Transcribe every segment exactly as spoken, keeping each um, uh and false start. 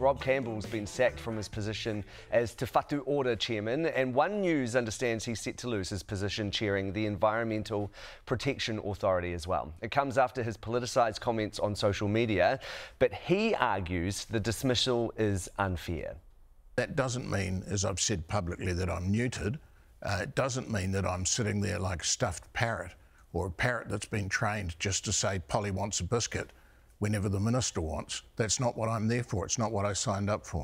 Rob Campbell's been sacked from his position as Te Whatu Ora chairman, and One News understands he's set to lose his position chairing the Environmental Protection Authority as well. It comes after his politicised comments on social media, but he argues the dismissal is unfair. That doesn't mean, as I've said publicly, that I'm neutered. Uh, it doesn't mean that I'm sitting there like a stuffed parrot, or a parrot that's been trained just to say Polly wants a biscuit whenever the minister wants. That's not what I'm there for. It's not what I signed up for.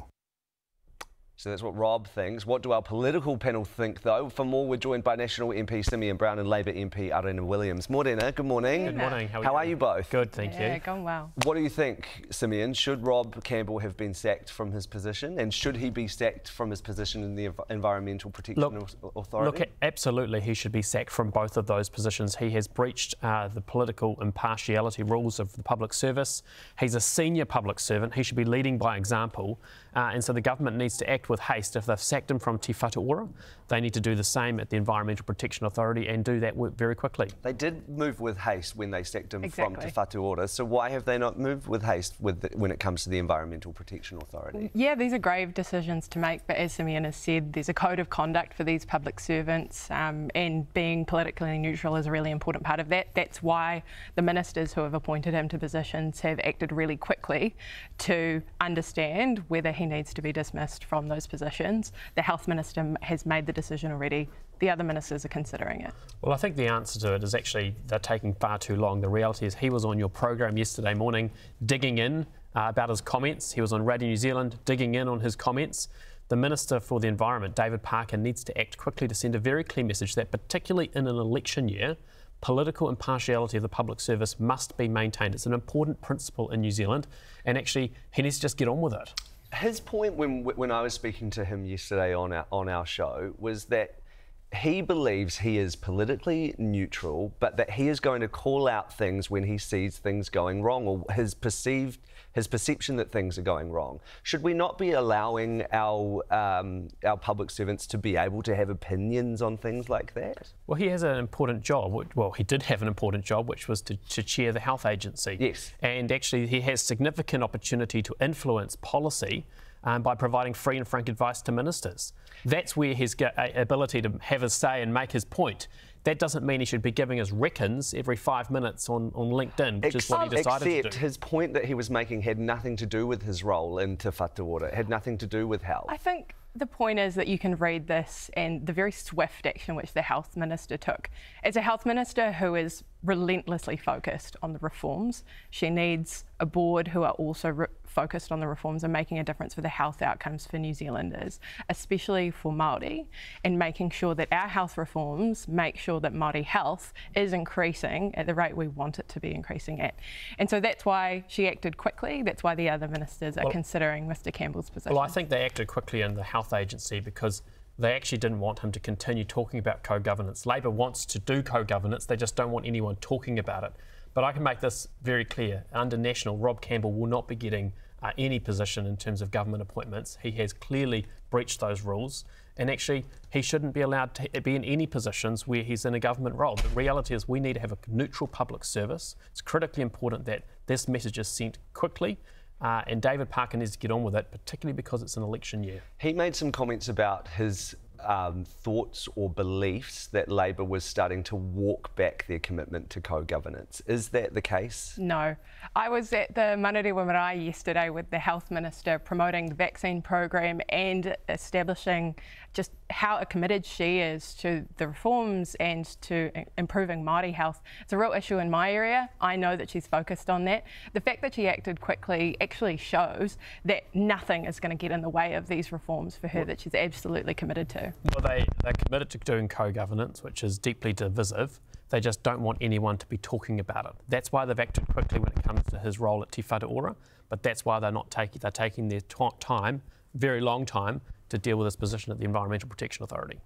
So that's what Rob thinks. What do our political panel think, though? For more, we're joined by National M P Simeon Brown and Labour M P Arena Williams. Morena, good morning. Good morning. How are, How you? are you both? Good, thank yeah, you. Going well. What do you think, Simeon? Should Rob Campbell have been sacked from his position? And should he be sacked from his position in the Environmental Protection look, Authority? Look, absolutely, he should be sacked from both of those positions. He has breached uh, the political impartiality rules of the public service. He's a senior public servant. He should be leading by example. Uh, and so the government needs to act with haste. If they've sacked him from Te Whatu Ora, they need to do the same at the Environmental Protection Authority and do that work very quickly. They did move with haste when they sacked him exactly. from Te Whatu Ora, so why have they not moved with haste with the, when it comes to the Environmental Protection Authority? Yeah, these are grave decisions to make, but as Simeon has said, there's a code of conduct for these public servants, um, and being politically neutral is a really important part of that. That's why the ministers who have appointed him to positions have acted really quickly to understand whether he needs to be dismissed from those positions. The Health Minister has made the decision already. The other ministers are considering it. Well, I think the answer to it is actually they're taking far too long. The reality is he was on your program yesterday morning digging in uh, about his comments. He was on Radio New Zealand digging in on his comments. The Minister for the Environment, David Parker, needs to act quickly to send a very clear message that, particularly in an election year, political impartiality of the public service must be maintained. It's an important principle in New Zealand, and actually he needs to just get on with it. His point when when I was speaking to him yesterday on our, on our show was that he believes he is politically neutral, but that he is going to call out things when he sees things going wrong, or his perceived his perception that things are going wrong. Should we not be allowing our um, our public servants to be able to have opinions on things like that? Well, he has an important job. Well, he did have an important job, which was to, to chair the health agency. Yes. And actually, he has significant opportunity to influence policy um, by providing free and frank advice to ministers. That's where his ability to have his say and make his point. That doesn't mean he should be giving us reckons every five minutes on, on LinkedIn, which Ex is what he decided except to do. his point that he was making had nothing to do with his role in Te Whatu Ora. It had nothing to do with health. I think the point is that you can read this and the very swift action which the Health Minister took. As a Health Minister who is relentlessly focused on the reforms, she needs a board who are also re focused on the reforms and making a difference for the health outcomes for New Zealanders, especially for Māori, and making sure that our health reforms make sure that Māori health is increasing at the rate we want it to be increasing at. And so that's why she acted quickly. That's why the other ministers are well, considering Mr Campbell's position. Well, I think they acted quickly in the health agency because they actually didn't want him to continue talking about co-governance. Labor wants to do co-governance, they just don't want anyone talking about it. But I can make this very clear. Under National, Rob Campbell will not be getting uh, any position in terms of government appointments. He has clearly breached those rules, and actually he shouldn't be allowed to be in any positions where he's in a government role. The reality is we need to have a neutral public service. It's critically important that this message is sent quickly. Uh, and David Parker needs to get on with it, particularly because it's an election year. He made some comments about his um, thoughts or beliefs that Labor was starting to walk back their commitment to co-governance. Is that the case? No. I was at the Manarewa Marae yesterday with the Health Minister promoting the vaccine program and establishing just how committed she is to the reforms and to improving Māori health. It's a real issue in my area. I know that she's focused on that. The fact that she acted quickly actually shows that nothing is going to get in the way of these reforms for her, that she's absolutely committed to. Well, they, they're committed to doing co-governance, which is deeply divisive. They just don't want anyone to be talking about it. That's why they've acted quickly when it comes to his role at Te Whatu Ora, but that's why they're not taking, they're taking their time, very long time, to deal with his position at the Environmental Protection Authority.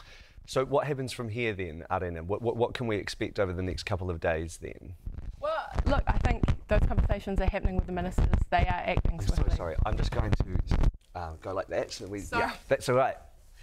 So what happens from here then, Arena? What, what, what can we expect over the next couple of days then? Well, look, I think those conversations are happening with the ministers. They are acting I'm swiftly. so sorry. I'm just going to uh, go like that. So we, Sorry. yeah, that's all right.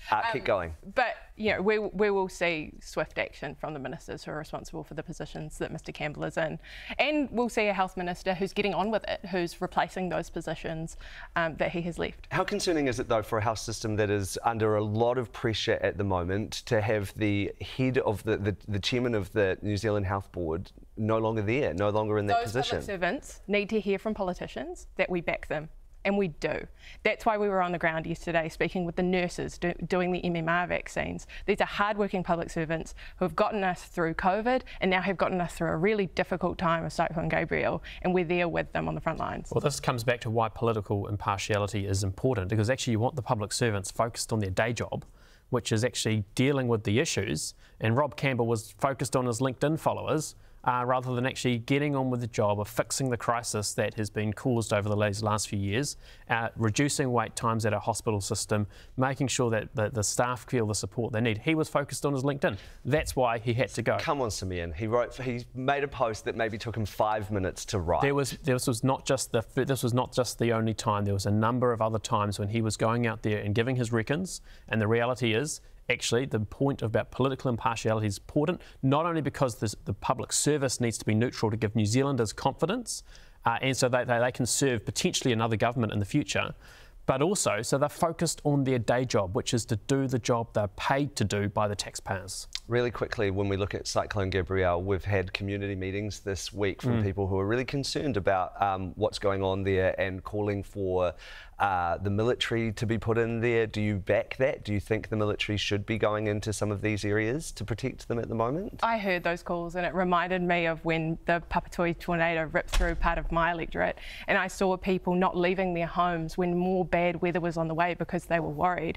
Uh, keep going. But, you know, we, we will see swift action from the ministers who are responsible for the positions that Mr Campbell is in. And we'll see a health minister who's getting on with it, who's replacing those positions um, that he has left. How concerning is it, though, for a health system that is under a lot of pressure at the moment to have the head of the, the, the chairman of the New Zealand Health Board no longer there, no longer in that Those position? Those public servants need to hear from politicians that we back them. And we do. That's why we were on the ground yesterday speaking with the nurses do, doing the M M R vaccines. These are hard-working public servants who have gotten us through COVID and now have gotten us through a really difficult time with Cyclone Gabriel, and we're there with them on the front lines. Well, this comes back to why political impartiality is important, because actually you want the public servants focused on their day job, which is actually dealing with the issues, and Rob Campbell was focused on his LinkedIn followers, Uh, rather than actually getting on with the job of fixing the crisis that has been caused over the last few years, uh, reducing wait times at our hospital system, making sure that the, the staff feel the support they need. He was focused on his LinkedIn. That's why he had to go. Come on, Simeon. He wrote. He made a post that maybe took him five minutes to write. There was. This was not just the. This was not just the only time. There was a number of other times when he was going out there and giving his reckons. And the reality is, actually, the point about political impartiality is important, not only because this, the public service needs to be neutral to give New Zealanders confidence, uh, and so that they, they can serve potentially another government in the future, but also so they're focused on their day job, which is to do the job they're paid to do by the taxpayers. Really quickly, when we look at Cyclone Gabriel, we've had community meetings this week from mm. people who are really concerned about um, what's going on there and calling for uh, the military to be put in there. Do you back that? Do you think the military should be going into some of these areas to protect them at the moment? I heard those calls and it reminded me of when the Papatoi tornado ripped through part of my electorate, and I saw people not leaving their homes when more bad weather was on the way because they were worried.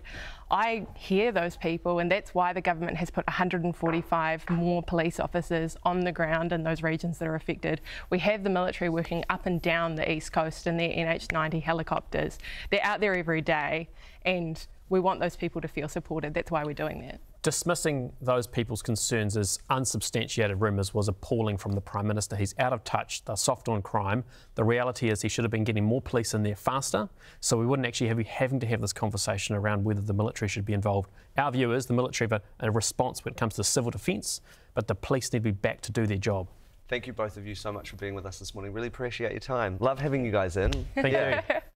I hear those people, and that's why the government has put one hundred forty-five more police officers on the ground in those regions that are affected. We have the military working up and down the east coast in their N H ninety helicopters. They're out there every day, and we want those people to feel supported. That's why we're doing that. Dismissing those people's concerns as unsubstantiated rumours was appalling from the Prime Minister. He's out of touch. They're soft on crime. The reality is he should have been getting more police in there faster, so we wouldn't actually have, be having to have this conversation around whether the military should be involved. Our view is the military have a, a response when it comes to civil defence, but the police need to be back to do their job. Thank you, both of you, so much for being with us this morning. Really appreciate your time. Love having you guys in. Thank you.